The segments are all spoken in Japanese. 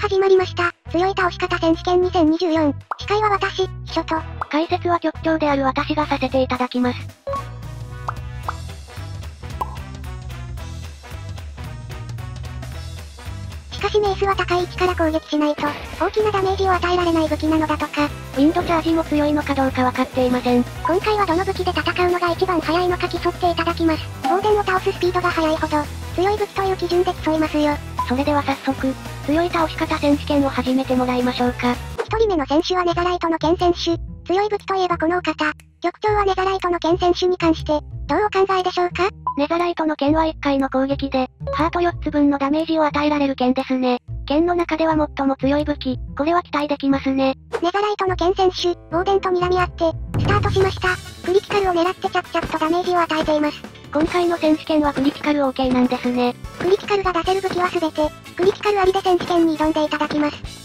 始まりました。強い倒し方選手権2024。司会は私、秘書と。 解説は局長である私がさせていただきます。 しかしメースは高い位置から攻撃しないと、大きなダメージを与えられない武器なのだとか。 ウィンドチャージも強いのかどうかわかっていません。 今回はどの武器で戦うのが一番速いのか競っていただきます。ボーデンを倒すスピードが速いほど、強い武器という基準で競いますよ。 それでは早速、強い倒し方選手権を始めてもらいましょうか。 一人目の選手はネザライトのケン選手。強い武器といえばこのお方。局長はネザライトのケン選手に関して、どうお考えでしょうか？ ネザライトの剣は1回の攻撃で、ハート4つ分のダメージを与えられる剣ですね。剣の中では最も強い武器、これは期待できますね。 ネザライトのケン選手、ボーデンと睨み合って、スタートしました。クリティカルを狙って着々とダメージを与えています。 今回の選手権はクリティカル OK なんですね。 クリティカルが出せる武器は全て、クリティカルありで選手権に挑んでいただきます。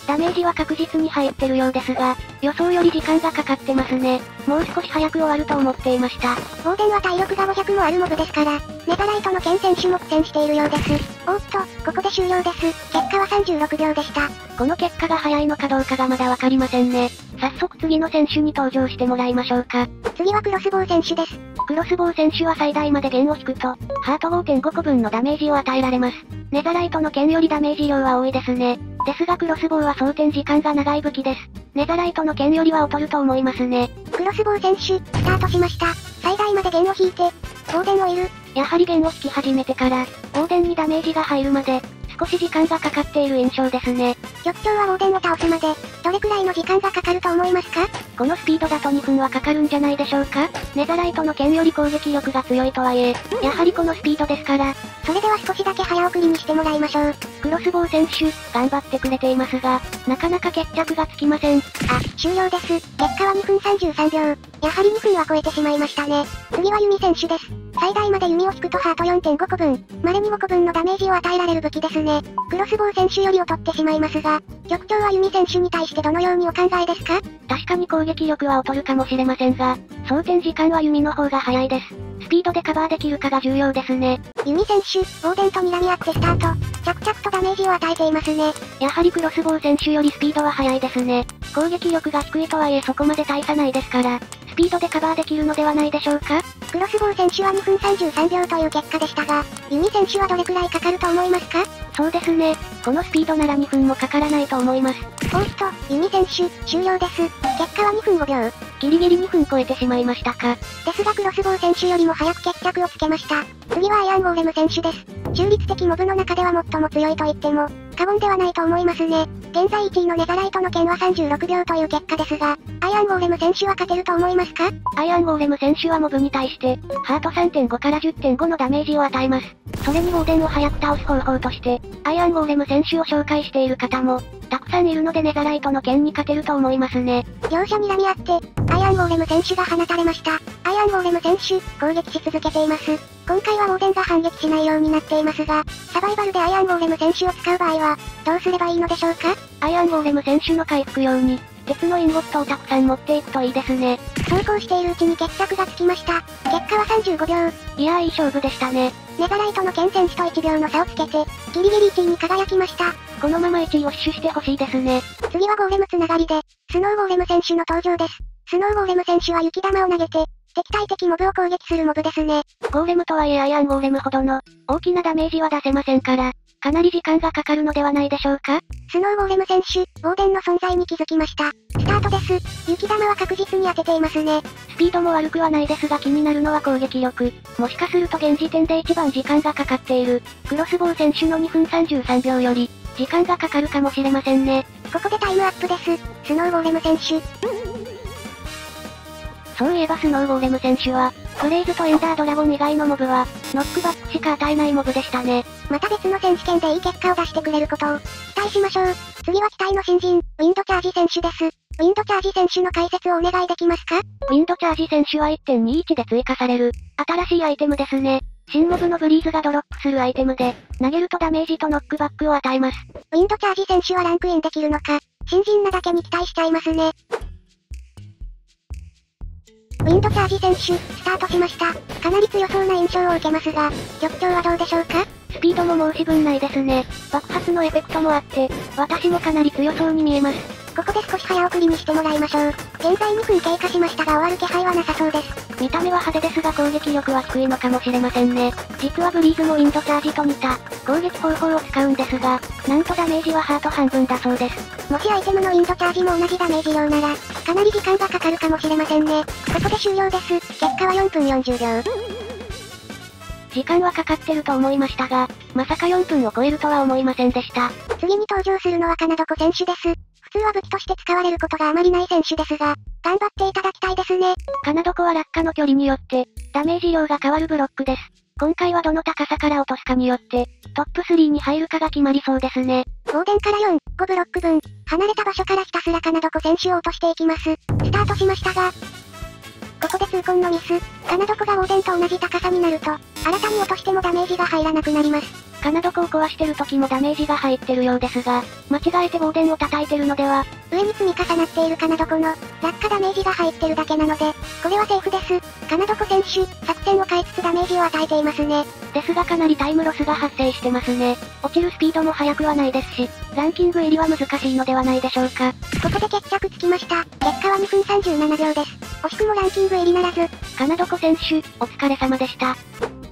ダメージは確実に入ってるようですが、予想より時間がかかってますね。もう少し早く終わると思っていました。 ボーデンは体力が500もあるモブですから、ネザライトのケン選手も苦戦しているようです。おっと、ここで終了です。結果は36秒でした。 この結果が早いのかどうかがまだわかりませんね。早速次の選手に登場してもらいましょうか。 次はクロスボウ選手です。 クロスボウ選手は最大まで弦を引くと、ハート 5.5 個分のダメージを与えられます。ネザライトの剣よりダメージ量は多いですね。ですがクロスボウは装填時間が長い武器です。ネザライトの剣よりは劣ると思いますね。 クロスボウ選手、スタートしました。最大まで弦を引いて、ボーデンをいる。 やはり弦を引き始めてから、ボーデンにダメージが入るまで、少し時間がかかっている印象ですね。 局長はボーデンを倒すまで、どれくらいの時間がかかると思いますか？ このスピードだと2分はかかるんじゃないでしょうか？ネザライトの剣より攻撃力が強いとはいえ、やはりこのスピードですから。 それでは少しだけ早送りにしてもらいましょう。 クロスボウ選手、頑張ってくれていますが、なかなか決着がつきません。 終了です。結果は2分33秒。やはり2分は超えてしまいましたね。次は弓選手です。最大まで弓を引くとハート 4.5 個分、稀に5個分のダメージを与えられる武器ですね。クロスボウ選手より劣ってしまいますが、局長は弓選手に対してどのようにお考えですか？ 確かに攻撃力は劣るかもしれませんが、装填時間は弓の方が早いです。スピードでカバーできるかが重要ですね。 弓選手、ボーデンと睨み合ってスタート。着々とダメージを与えていますね。 やはりクロスボウ選手よりスピードは速いですね。攻撃力が低いとはいえそこまで大差ないですから、スピードでカバーできるのではないでしょうか？ クロスボウ選手は2分33秒という結果でしたが、弓選手はどれくらいかかると思いますか？ そうですね。このスピードなら2分もかからないと思います。 おっと、弓選手、終了です。結果は2分5秒。 ギリギリ2分超えてしまいましたか。 ですがクロスボウ選手よりも早く決着をつけました。次はアイアンゴーレム選手です。中立的モブの中では最も強いと言っても、過言ではないと思いますね。現在1位のネザライトの剣は36秒という結果ですが、アイアンゴーレム選手は勝てると思いますか？ アイアンゴーレム選手はモブに対して、ハート 3.5 から 10.5 のダメージを与えます。それにボーデンを早く倒す方法として、アイアンゴーレム選手を紹介している方も、たくさんいるのでネザライトの剣に勝てると思いますね。 両者睨み合って、アイアンゴーレム選手が放たれました。アイアンゴーレム選手、攻撃し続けています。今回はボーデンが反撃しないようになっていますが、サバイバルでアイアンゴーレム選手を使う場合は、どうすればいいのでしょうか？ アイアンゴーレム選手の回復用に、鉄のインゴットをたくさん持っていくといいですね。 そうこうしているうちに決着がつきました。結果は35秒。 いやーいい勝負でしたね。 ネザライトのケン選手と1秒の差をつけて、ギリギリ1位に輝きました。 このまま1位を死守してほしいですね。 次はゴーレムつながりで、スノーゴーレム選手の登場です。スノーゴーレム選手は雪玉を投げて、敵対的モブを攻撃するモブですね。 ゴーレムとはいえアイアンゴーレムほどの大きなダメージは出せませんから、かなり時間がかかるのではないでしょうか？ スノーゴーレム選手、ボーデンの存在に気づきました。スタートです。雪玉は確実に当てていますね。 スピードも悪くはないですが気になるのは攻撃力。もしかすると現時点で一番時間がかかっている、クロスボウ選手の2分33秒より、時間がかかるかもしれませんね。 ここでタイムアップです。スノーゴーレム選手。 そういえばスノーゴーレム選手は、ブレイズとエンダードラゴン以外のモブは、ノックバックしか与えないモブでしたね。 また別の選手権でいい結果を出してくれることを、期待しましょう。次は期待の新人、ウィンドチャージ選手です。ウィンドチャージ選手の解説をお願いできますか？ ウィンドチャージ選手は 1.21 で追加される、新しいアイテムですね。新モブのブリーズがドロップするアイテムで、投げるとダメージとノックバックを与えます。 ウィンドチャージ選手はランクインできるのか、新人なだけに期待しちゃいますね。ウィンドチャージ選手、スタートしました。かなり強そうな印象を受けますが、局長はどうでしょうか？ スピードも申し分ないですね。爆発のエフェクトもあって、私もかなり強そうに見えます。 ここで少し早送りにしてもらいましょう。現在2分経過しましたが終わる気配はなさそうです。 見た目は派手ですが攻撃力は低いのかもしれませんね。実はブリーズもウィンドチャージと似た攻撃方法を使うんですが、なんとダメージはハート半分だそうです。 もしアイテムのウィンドチャージも同じダメージ量なら、かなり時間がかかるかもしれませんね。ここで終了です。結果は4分40秒。 時間はかかってると思いましたが、まさか4分を超えるとは思いませんでした。 次に登場するのはカナドコ選手です。普通は武器として使われることがあまりない選手ですが、頑張っていただきたいですね。 カナドコは落下の距離によって、ダメージ量が変わるブロックです。今回はどの高さから落とすかによって、トップ3に入るかが決まりそうですね。 ボーデンから4、5ブロック分、離れた場所からひたすらカナドコ選手を落としていきます。スタートしましたが、ここで痛恨のミス。カナドコがオーデンと同じ高さになると、新たに落としてもダメージが入らなくなります。 カナドコを壊してる時もダメージが入ってるようですが、間違えてボーデンを叩いてるのでは。 上に積み重なっているカナドコの落下ダメージが入ってるだけなので、これはセーフです。カナドコ選手、作戦を変えつつダメージを与えていますね。 ですがかなりタイムロスが発生してますね。落ちるスピードも速くはないですし、ランキング入りは難しいのではないでしょうか。 ここで決着つきました。結果は2分37秒です。惜しくもランキング入りならず。 カナドコ選手、お疲れ様でした。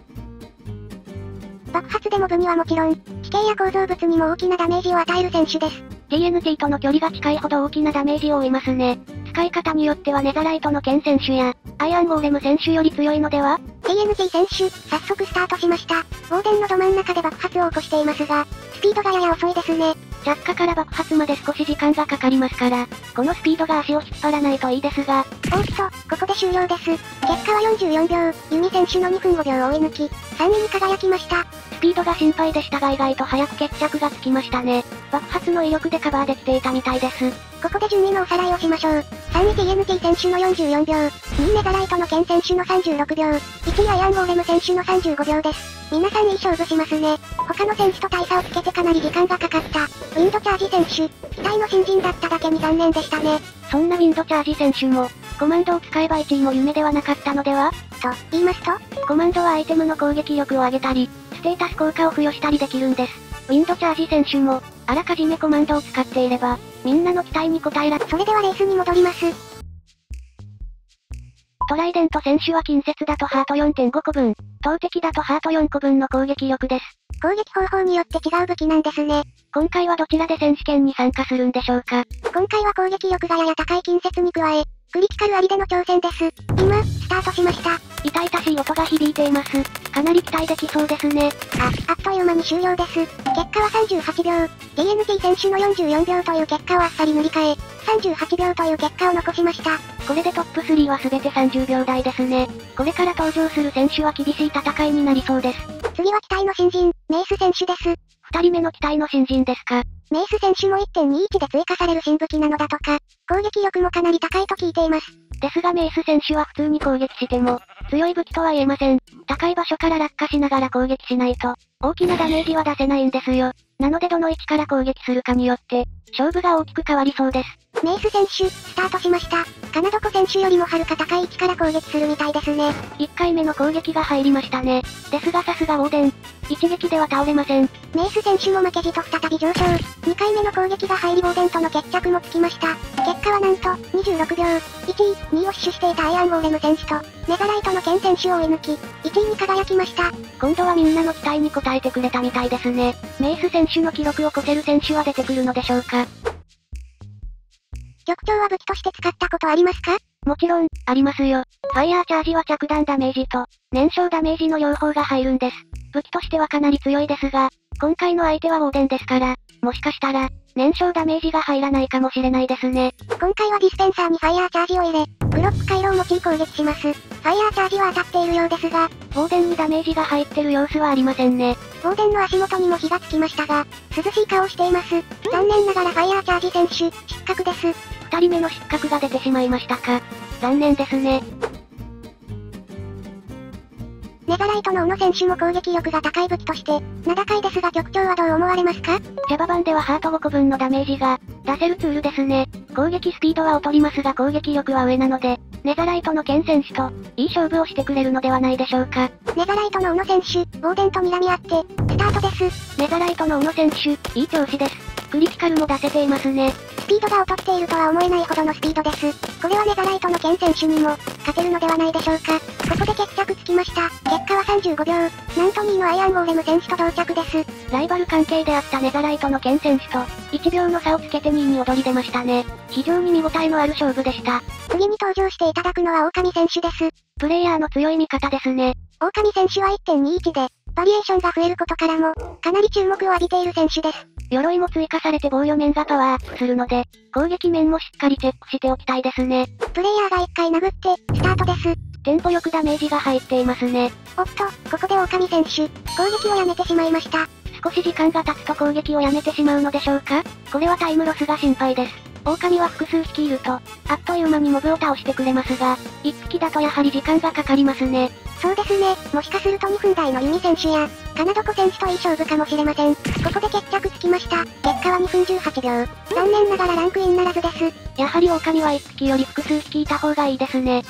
爆発でモブにはもちろん、地形や構造物にも大きなダメージを与える選手です。 TNT との距離が近いほど大きなダメージを負いますね。使い方によってはネザライトのケン選手や、アイアンゴーレム選手より強いのでは？ TNT 選手、早速スタートしました。ボーデンのど真ん中で爆発を起こしていますが、スピードがやや遅いですね。 着火から爆発まで少し時間がかかりますから、このスピードが足を引っ張らないといいですが。 おっと、ここで終了です。結果は44秒、ユミ選手の2分5秒を追い抜き、3位に輝きました。 スピードが心配でしたが意外と早く決着がつきましたね。爆発の威力でカバーできていたみたいです。 ここで順位のおさらいをしましょう。3位 TNT 選手の44秒、2位ネザライトのケン選手の36秒、1位アイアンゴーレム選手の35秒です。皆さんいい勝負しますね。他の選手と大差をつけてかなり時間がかかった。ウィンドチャージ選手、期待の新人だっただけに残念でしたね。 そんなウィンドチャージ選手も、コマンドを使えば1位も夢ではなかったのでは？ と言いますと、 コマンドはアイテムの攻撃力を上げたり、ステータス効果を付与したりできるんです。ウィンドチャージ選手も、あらかじめコマンドを使っていれば、みんなの期待に応えられ。 それではレースに戻ります。 トライデント選手は近接だとハート 4.5 個分、投擲だとハート4個分の攻撃力です。 攻撃方法によって違う武器なんですね。 今回はどちらで選手権に参加するんでしょうか。 今回は攻撃力がやや高い近接に加え、クリティカルありでの挑戦です。今、スタートしました。 痛々しい音が響いています。かなり期待できそうですね。 あっという間に終了です。結果は38秒。TNT 選手の44秒という結果をあっさり塗り替え、38秒という結果を残しました。 これでトップ3は全て30秒台ですね。これから登場する選手は厳しい戦いになりそうです。 次は期待の新人、メイス選手です。 2人目の期待の新人ですか。 メイス選手も 1.21 で追加される新武器なのだとか、攻撃力もかなり高いと聞いています。 ですがメイス選手は普通に攻撃しても、強い武器とは言えません。高い場所から落下しながら攻撃しないと、大きなダメージは出せないんですよ。なのでどの位置から攻撃するかによって、勝負が大きく変わりそうです。 メイス選手、スタートしました。カナドコ選手よりもはるか高い位置から攻撃するみたいですね。 1回目の攻撃が入りましたね。ですがさすがオーデン。一撃では倒れません。 メイス選手も負けじと再び上昇。2回目の攻撃が入りオーデンとの決着もつきました。結果はなんと、26秒。1位、2位を死守していたアイアンゴーレム選手と、ネザライトのケン選手を追い抜き、1位に輝きました。 今度はみんなの期待に応えてくれたみたいですね。メイス選手の記録を越せる選手は出てくるのでしょうか。 局長は武器として使ったことありますか？ もちろん、ありますよ。ファイヤーチャージは着弾ダメージと、燃焼ダメージの両方が入るんです。武器としてはかなり強いですが、今回の相手はオーデンですから、もしかしたら、燃焼ダメージが入らないかもしれないですね。 今回はディスペンサーにファイヤーチャージを入れ、ブロック回路を用い攻撃します。ファイヤーチャージは当たっているようですが、 オーデンにダメージが入ってる様子はありませんね。 オーデンの足元にも火がつきましたが、涼しい顔をしています。残念ながらファイヤーチャージ選手、失格です。 2人目の失格が出てしまいましたか。残念ですね。 ネザライトの宇野選手も攻撃力が高い武器として、名高いですが局長はどう思われますか？ ジャバ版ではハート5個分のダメージが、出せるツールですね。攻撃スピードは劣りますが攻撃力は上なので、ネザライトのケン選手と、いい勝負をしてくれるのではないでしょうか。 ネザライトの宇野選手、オーデンと睨み合って、スタートです。 ネザライトの小野選手、いい調子です。クリティカルも出せていますね。 スピードが劣っているとは思えないほどのスピードです。これはネザライトのケン選手にも、勝てるのではないでしょうか。ここで決着つきました。結果は35秒。なんと2位のアイアンゴーレム選手と同着です。 ライバル関係であったネザライトのケン選手と、1秒の差をつけて2位に躍り出ましたね。非常に見応えのある勝負でした。 次に登場していただくのは狼選手です。 プレイヤーの強い味方ですね。 狼選手は 1.21 で、バリエーションが増えることからも、かなり注目を浴びている選手です。 鎧も追加されて防御面がパワーアップするので、攻撃面もしっかりチェックしておきたいですね。 プレイヤーが1回殴って、スタートです。 テンポよくダメージが入っていますね。 おっと、ここで狼選手、攻撃をやめてしまいました。 少し時間が経つと攻撃をやめてしまうのでしょうか？これはタイムロスが心配です。狼は複数匹いると、あっという間にモブを倒してくれますが、1匹だとやはり時間がかかりますね。 そうですね、もしかすると2分台のユミ選手や、カナドコ選手といい勝負かもしれません。ここで決着つきました。結果は2分18秒。残念ながらランクインならずです。 やはり狼は1匹より複数匹いた方がいいですね。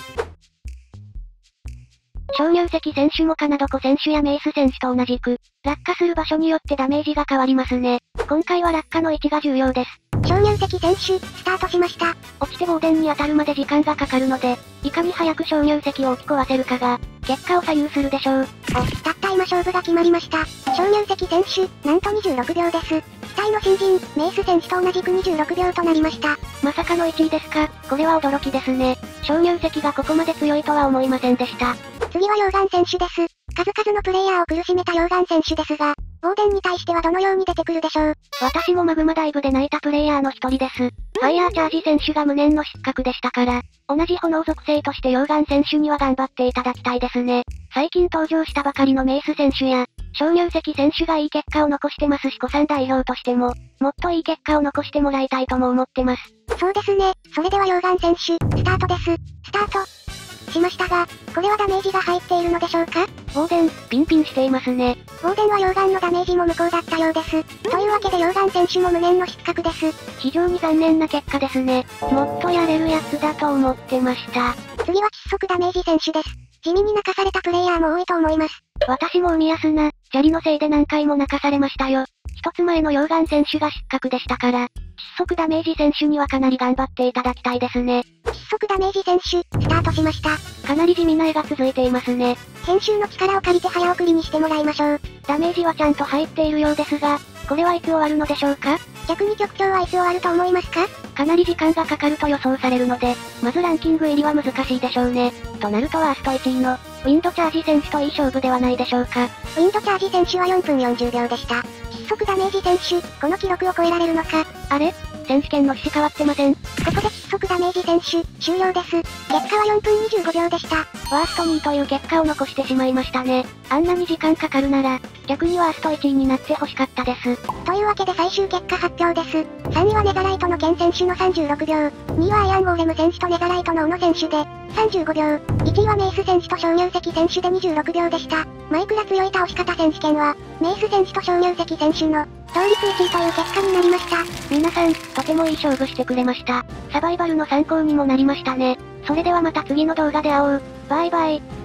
鍾乳石選手もカナドコ選手やメイス選手と同じく、落下する場所によってダメージが変わりますね。今回は落下の位置が重要です。 鍾乳石選手、スタートしました。 落ちてボーデンに当たるまで時間がかかるので、いかに早く鍾乳石を置き壊せるかが、結果を左右するでしょう。 たった今勝負が決まりました。鍾乳石選手、なんと26秒です。期待の新人、メイス選手と同じく26秒となりました。 まさかの1位ですか？これは驚きですね。鍾乳石がここまで強いとは思いませんでした。 次は溶岩選手です。数々のプレイヤーを苦しめた溶岩選手ですが、ボーデンに対してはどのように出てくるでしょう？ 私もマグマダイブで泣いたプレイヤーの一人です。ファイヤーチャージ選手が無念の失格でしたから、同じ炎属性として溶岩選手には頑張っていただきたいですね。最近登場したばかりのメイス選手や、鍾乳石選手がいい結果を残してますし古参代表としても、もっといい結果を残してもらいたいとも思ってます。 そうですね。それでは溶岩選手、スタートです。スタート。しましたが、これはダメージが入っているのでしょうか？ ボーデン、ピンピンしていますね。 ボーデンは溶岩のダメージも無効だったようです。というわけで溶岩選手も無念の失格です。 非常に残念な結果ですね。もっとやれるやつだと思ってました。 次は窒息ダメージ選手です。地味に泣かされたプレイヤーも多いと思います。 私も海安な、砂利のせいで何回も泣かされましたよ。一つ前の溶岩選手が失格でしたから、窒息ダメージ選手にはかなり頑張っていただきたいですね。 窒息ダメージ選手、スタートしました。 かなり地味な絵が続いていますね。 編集の力を借りて早送りにしてもらいましょう。 ダメージはちゃんと入っているようですが、これはいつ終わるのでしょうか？ 逆に局長はいつ終わると思いますか？ かなり時間がかかると予想されるので、まずランキング入りは難しいでしょうね。となるとワースト1位の、ウィンドチャージ選手といい勝負ではないでしょうか。 ウィンドチャージ選手は4分40秒でした。窒息ダメージ選手、この記録を超えられるのか？ あれ？選手権の趣旨変わってません。 ここで窒息ダメージ選手、終了です。結果は4分25秒でした。 ワースト2位という結果を残してしまいましたね。あんなに時間かかるなら、逆にワースト1位になって欲しかったです。 というわけで最終結果発表です。3位はネザライトのケン選手の36秒。2位はアイアンゴーレム選手とネザライトの小野選手で、35秒。1位はメイス選手と鍾乳石選手で26秒でした。マイクラ強い倒し方選手権は、メイス選手と鍾乳石選手の、勝率1位という結果になりました。 皆さん、とてもいい勝負してくれました。サバイバルの参考にもなりましたね。それではまた次の動画で会おう。バイバイ。